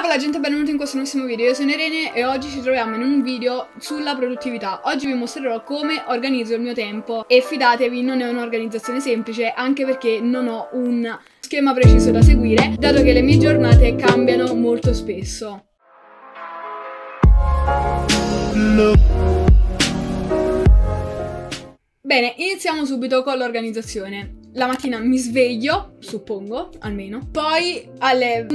Bella gente, benvenuti in questo nuovissimo video. Io sono Irene e oggi ci troviamo in un video sulla produttività. Oggi vi mostrerò come organizzo il mio tempo e fidatevi, non è un'organizzazione semplice, anche perché non ho un schema preciso da seguire, dato che le mie giornate cambiano molto spesso. Bene, iniziamo subito con l'organizzazione. La mattina mi sveglio, suppongo, almeno. Poi alle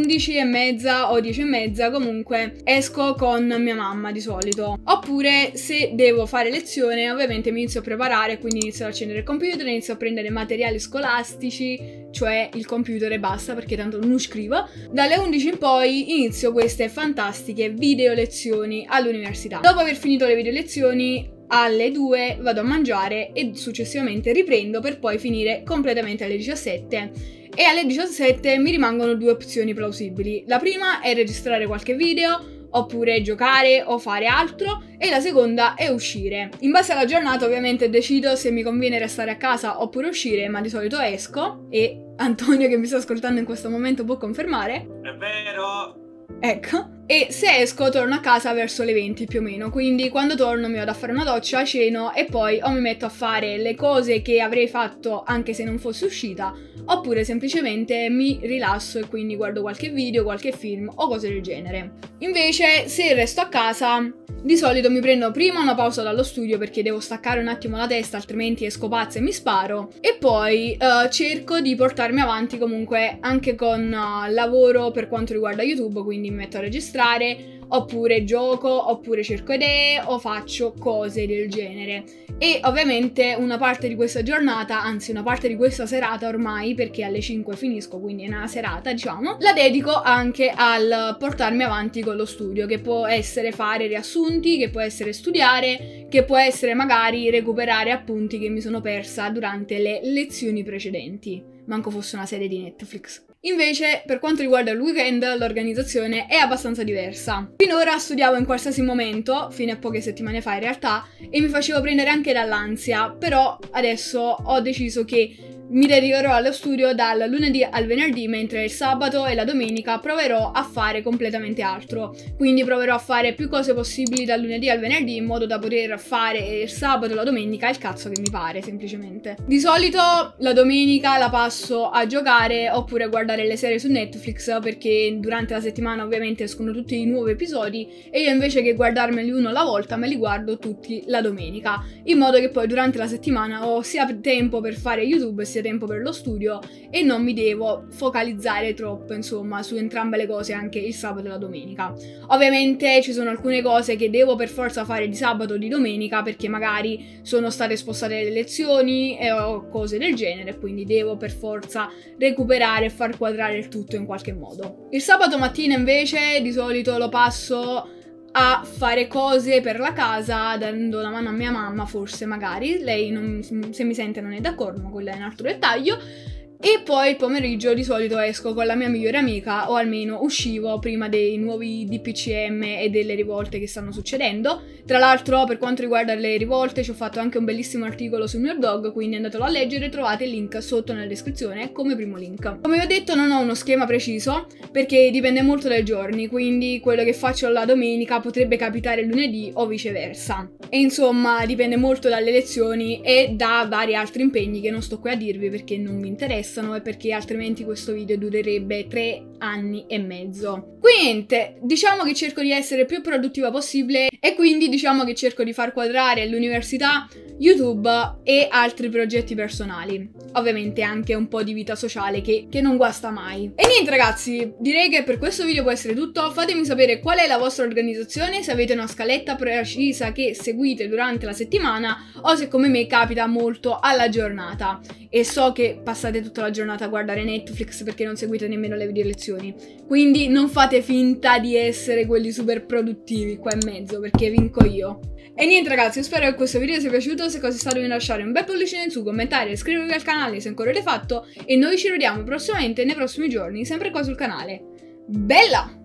11:30 o 10:30 comunque esco con mia mamma di solito. Oppure se devo fare lezione ovviamente mi inizio a preparare, quindi inizio ad accendere il computer, inizio a prendere materiali scolastici, cioè il computer e basta perché tanto non scrivo. Dalle 11 in poi inizio queste fantastiche video lezioni all'università. Dopo aver finito le video lezioni alle 2 vado a mangiare e successivamente riprendo per poi finire completamente alle 17 e alle 17 mi rimangono due opzioni plausibili. La prima è registrare qualche video oppure giocare o fare altro e la seconda è uscire. In base alla giornata ovviamente decido se mi conviene restare a casa oppure uscire, ma di solito esco e Antonio che mi sta ascoltando in questo momento può confermare. È vero! Ecco. E se esco torno a casa verso le 20 più o meno, quindi quando torno mi vado a fare una doccia, ceno e poi o mi metto a fare le cose che avrei fatto anche se non fossi uscita, oppure semplicemente mi rilasso e quindi guardo qualche video, qualche film o cose del genere. Invece se resto a casa di solito mi prendo prima una pausa dallo studio perché devo staccare un attimo la testa, altrimenti esco pazza e mi sparo, e poi cerco di portarmi avanti comunque anche con lavoro per quanto riguarda YouTube, quindi mi metto a registrare, oppure gioco, oppure cerco idee o faccio cose del genere. E ovviamente una parte di questa giornata, anzi una parte di questa serata ormai, perché alle 5 finisco, quindi è una serata diciamo, la dedico anche al portarmi avanti con lo studio, che può essere fare riassunti, che può essere studiare, che può essere magari recuperare appunti che mi sono persa durante le lezioni precedenti, manco fosse una serie di Netflix. Invece, per quanto riguarda il weekend, l'organizzazione è abbastanza diversa. Finora studiavo in qualsiasi momento, fino a poche settimane fa in realtà, e mi facevo prendere anche dall'ansia, però adesso ho deciso che mi dedicherò allo studio dal lunedì al venerdì, mentre il sabato e la domenica proverò a fare completamente altro. Quindi proverò a fare più cose possibili dal lunedì al venerdì in modo da poter fare il sabato e la domenica il cazzo che mi pare, semplicemente. Di solito la domenica la passo a giocare oppure a guardare le serie su Netflix, perché durante la settimana ovviamente escono tutti i nuovi episodi e io invece che guardarmeli uno alla volta me li guardo tutti la domenica, in modo che poi durante la settimana ho sia tempo per fare YouTube sia tempo per lo studio e non mi devo focalizzare troppo insomma su entrambe le cose anche il sabato e la domenica. Ovviamente ci sono alcune cose che devo per forza fare di sabato o di domenica perché magari sono state spostate le lezioni o cose del genere, quindi devo per forza recuperare e far quadrare il tutto in qualche modo. Il sabato mattina invece di solito lo passo a fare cose per la casa, dando la mano a mia mamma, forse magari, lei non, se mi sente non è d'accordo, ma quello è un altro dettaglio. E poi il pomeriggio di solito esco con la mia migliore amica, o almeno uscivo prima dei nuovi DPCM e delle rivolte che stanno succedendo. Tra l'altro, per quanto riguarda le rivolte, ci ho fatto anche un bellissimo articolo sul mio blog, quindi andatelo a leggere, trovate il link sotto nella descrizione come primo link. Come vi ho detto non ho uno schema preciso, perché dipende molto dai giorni, quindi quello che faccio la domenica potrebbe capitare il lunedì o viceversa. E insomma dipende molto dalle lezioni e da vari altri impegni che non sto qui a dirvi perché non mi interessano e perché altrimenti questo video durerebbe 3 anni e mezzo. Quindi niente, diciamo che cerco di essere più produttiva possibile e quindi diciamo che cerco di far quadrare l'università, YouTube e altri progetti personali. Ovviamente anche un po' di vita sociale che non guasta mai. E niente ragazzi, direi che per questo video può essere tutto. Fatemi sapere qual è la vostra organizzazione, se avete una scaletta precisa che seguite durante la settimana o se come me capita molto alla giornata. E so che passate tutta la giornata a guardare Netflix perché non seguite nemmeno le video lezioni, quindi non fate finta di essere quelli super produttivi qua in mezzo perché vinco io. E niente ragazzi, io spero che questo video vi sia piaciuto, se così è stato vi lasciare un bel pollice in su, commentare, iscrivervi al canale se ancora l'avete fatto e noi ci vediamo prossimamente nei prossimi giorni sempre qua sul canale. Bella!